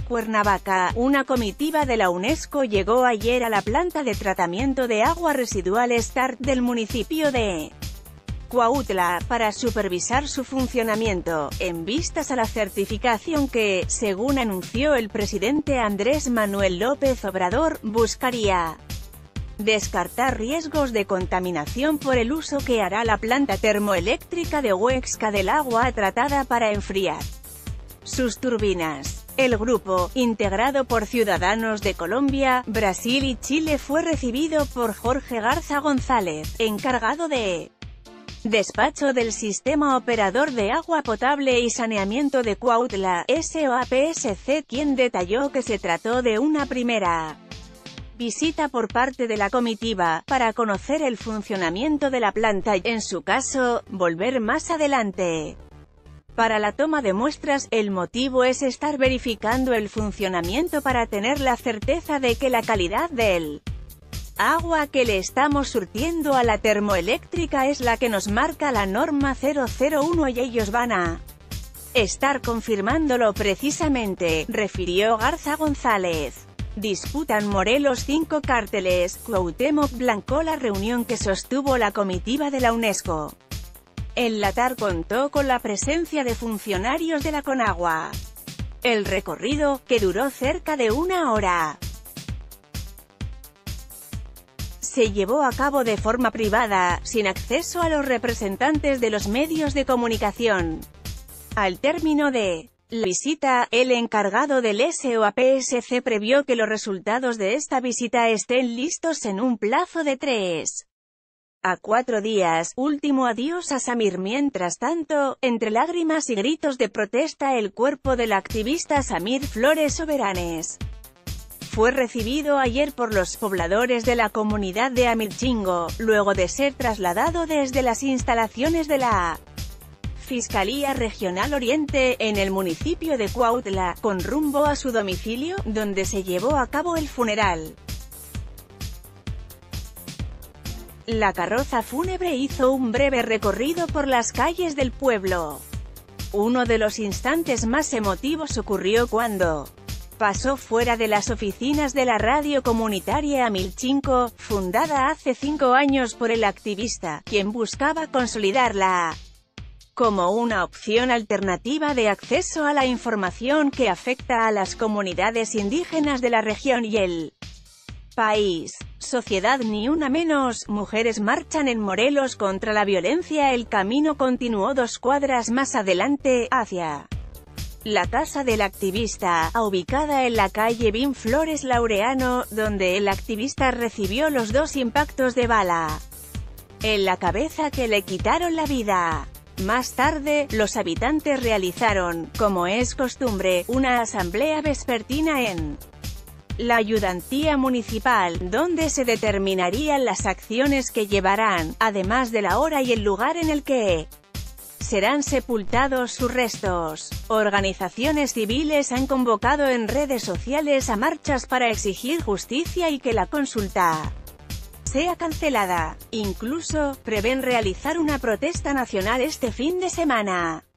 Cuernavaca, una comitiva de la UNESCO llegó ayer a la planta de tratamiento de aguas residuales TART del municipio de Cuautla, para supervisar su funcionamiento, en vistas a la certificación que, según anunció el presidente Andrés Manuel López Obrador, buscaría descartar riesgos de contaminación por el uso que hará la planta termoeléctrica de Huexca del agua tratada para enfriar sus turbinas. El grupo, integrado por ciudadanos de Colombia, Brasil y Chile, fue recibido por Jorge Garza González, encargado de despacho del Sistema Operador de Agua Potable y Saneamiento de Cuautla, SOAPSC, quien detalló que se trató de una primera visita por parte de la comitiva, para conocer el funcionamiento de la planta y, en su caso, volver más adelante para la toma de muestras. El motivo es estar verificando el funcionamiento para tener la certeza de que la calidad del agua que le estamos surtiendo a la termoeléctrica es la que nos marca la norma 001 y ellos van a estar confirmándolo precisamente, refirió Garza González. Disputan Morelos 5 cárteles. Cuauhtémoc blancó la reunión que sostuvo la comitiva de la UNESCO. El TART contó con la presencia de funcionarios de la Conagua. El recorrido, que duró cerca de una hora, se llevó a cabo de forma privada, sin acceso a los representantes de los medios de comunicación. Al término de la visita, el encargado del SOAPSC previó que los resultados de esta visita estén listos en un plazo de 3 a 4 días. Último adiós a Samir. Mientras tanto, entre lágrimas y gritos de protesta, el cuerpo del activista Samir Flores Soberanes fue recibido ayer por los pobladores de la comunidad de Amirchingo, luego de ser trasladado desde las instalaciones de la Fiscalía Regional Oriente, en el municipio de Cuautla, con rumbo a su domicilio, donde se llevó a cabo el funeral. La carroza fúnebre hizo un breve recorrido por las calles del pueblo. Uno de los instantes más emotivos ocurrió cuando pasó fuera de las oficinas de la radio comunitaria Amilchingo, fundada hace 5 años por el activista, quien buscaba consolidarla como una opción alternativa de acceso a la información que afecta a las comunidades indígenas de la región y el país. Sociedad Ni Una Menos. Mujeres marchan en Morelos contra la violencia. El camino continuó 2 cuadras más adelante, hacia la casa del activista, ubicada en la calle Bin Flores Laureano, donde el activista recibió los 2 impactos de bala en la cabeza que le quitaron la vida. Más tarde, los habitantes realizaron, como es costumbre, una asamblea vespertina en la ayudantía municipal, donde se determinarían las acciones que llevarán, además de la hora y el lugar en el que serán sepultados sus restos. Organizaciones civiles han convocado en redes sociales a marchas para exigir justicia y que la consulta sea cancelada. Incluso, prevén realizar una protesta nacional este fin de semana.